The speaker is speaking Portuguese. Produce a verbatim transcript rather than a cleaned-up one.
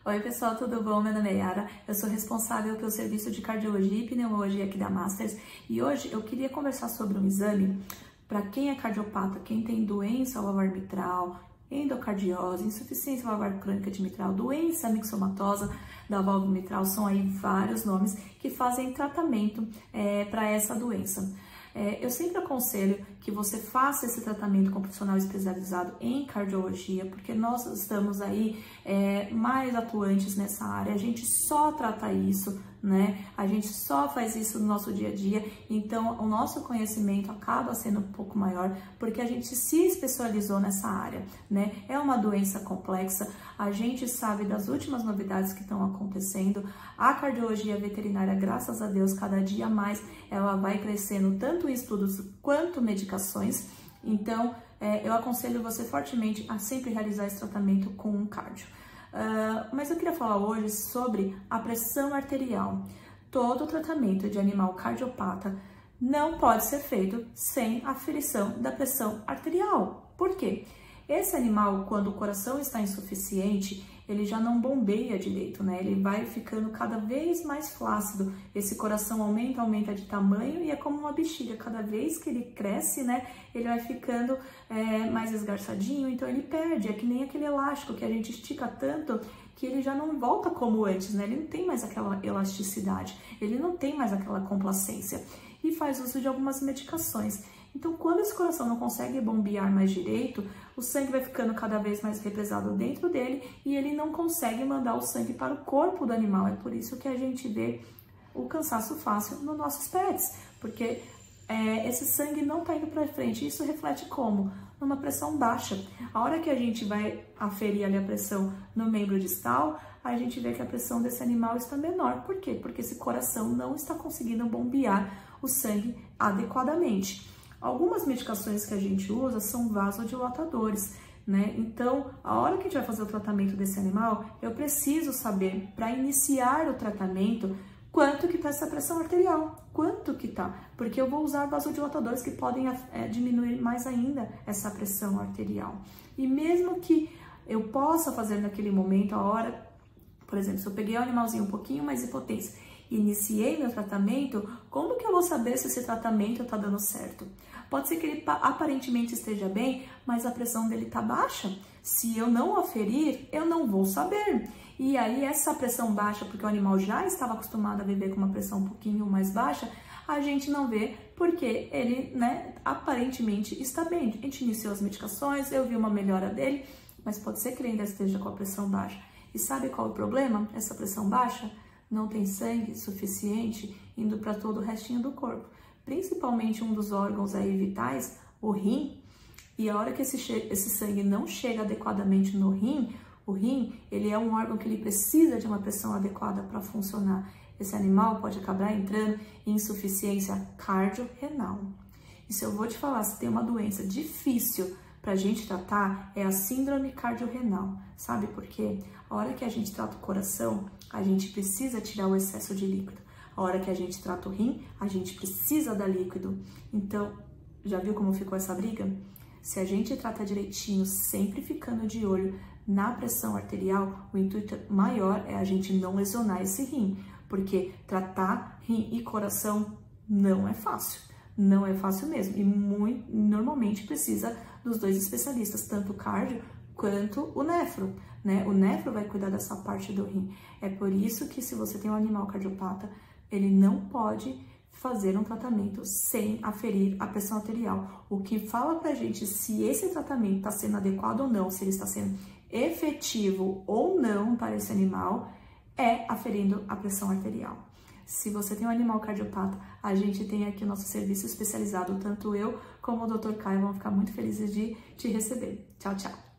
Oi pessoal, tudo bom? Meu nome é Yara, eu sou responsável pelo serviço de cardiologia e pneumologia aqui da Masters e hoje eu queria conversar sobre um exame para quem é cardiopata, quem tem doença valvar mitral, endocardiose, insuficiência valvar crônica de mitral, doença mixomatosa da válvula mitral, são aí vários nomes que fazem tratamento é, para essa doença. É, eu sempre aconselho que você faça esse tratamento com um profissional especializado em cardiologia, porque nós estamos aí é, mais atuantes nessa área, a gente só trata isso, né? A gente só faz isso no nosso dia a dia, então o nosso conhecimento acaba sendo um pouco maior, porque a gente se especializou nessa área, né? É uma doença complexa, a gente sabe das últimas novidades que estão acontecendo, a cardiologia veterinária, graças a Deus, cada dia mais ela vai crescendo, tanto em estudos quanto medicações, então é, eu aconselho você fortemente a sempre realizar esse tratamento com um cardio. Uh, mas eu queria falar hoje sobre a pressão arterial. Todo tratamento de animal cardiopata não pode ser feito sem aferição da pressão arterial. Por quê? Esse animal, quando o coração está insuficiente, ele já não bombeia direito, né? Ele vai ficando cada vez mais flácido. Esse coração aumenta, aumenta de tamanho e é como uma bexiga. Cada vez que ele cresce, né? Ele vai ficando é, mais esgarçadinho, então ele perde. É que nem aquele elástico que a gente estica tanto que ele já não volta como antes, né? Ele não tem mais aquela elasticidade, ele não tem mais aquela complacência e faz uso de algumas medicações. Então, quando esse coração não consegue bombear mais direito, o sangue vai ficando cada vez mais represado dentro dele e ele não consegue mandar o sangue para o corpo do animal. É por isso que a gente vê o cansaço fácil nos nossos pets, porque é, esse sangue não está indo para frente. Isso reflete como? Numa pressão baixa. A hora que a gente vai aferir ali a pressão no membro distal, a gente vê que a pressão desse animal está menor. Por quê? Porque esse coração não está conseguindo bombear o sangue adequadamente. Algumas medicações que a gente usa são vasodilatadores, né? Então, a hora que a gente vai fazer o tratamento desse animal, eu preciso saber, para iniciar o tratamento, quanto que tá essa pressão arterial, quanto que tá, porque eu vou usar vasodilatadores que podem é, diminuir mais ainda essa pressão arterial. E mesmo que eu possa fazer naquele momento, a hora, por exemplo, se eu peguei o animalzinho um pouquinho mais hipotênsico, iniciei meu tratamento, como que eu vou saber se esse tratamento tá dando certo? Pode ser que ele aparentemente esteja bem, mas a pressão dele tá baixa. Se eu não aferir, eu não vou saber. E aí essa pressão baixa, porque o animal já estava acostumado a viver com uma pressão um pouquinho mais baixa, a gente não vê porque ele, né, aparentemente está bem. A gente iniciou as medicações, eu vi uma melhora dele, mas pode ser que ele ainda esteja com a pressão baixa. E sabe qual é o problema? Essa pressão baixa não tem sangue suficiente indo para todo o restinho do corpo. Principalmente um dos órgãos aí vitais, o rim, e a hora que esse, esse sangue não chega adequadamente no rim, o rim, ele é um órgão que ele precisa de uma pressão adequada para funcionar. Esse animal pode acabar entrando em insuficiência cardiorrenal. E se eu vou te falar, se tem uma doença difícil para a gente tratar, é a síndrome cardiorrenal. Sabe por quê? A hora que a gente trata o coração, a gente precisa tirar o excesso de líquido. A hora que a gente trata o rim, a gente precisa dar líquido. Então, já viu como ficou essa briga? Se a gente trata direitinho, sempre ficando de olho na pressão arterial, o intuito maior é a gente não lesionar esse rim, porque tratar rim e coração não é fácil. Não é fácil mesmo e muito, normalmente precisa dos dois especialistas, tanto o cardio quanto o nefro, né? O nefro vai cuidar dessa parte do rim. É por isso que se você tem um animal cardiopata, ele não pode fazer um tratamento sem aferir a pressão arterial. O que fala pra gente se esse tratamento está sendo adequado ou não, se ele está sendo efetivo ou não para esse animal, é aferindo a pressão arterial. Se você tem um animal cardiopata, a gente tem aqui o nosso serviço especializado, tanto eu como o doutor Caio vão ficar muito felizes de te receber. Tchau, tchau!